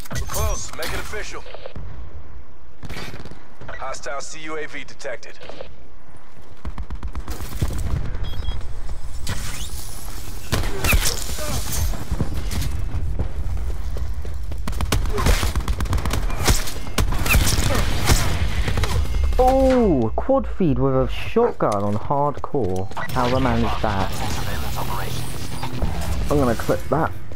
We're close. Make it official. Hostile CUAV detected. Oh, quad feed with a shotgun on hardcore. How I managed that. I'm gonna clip that.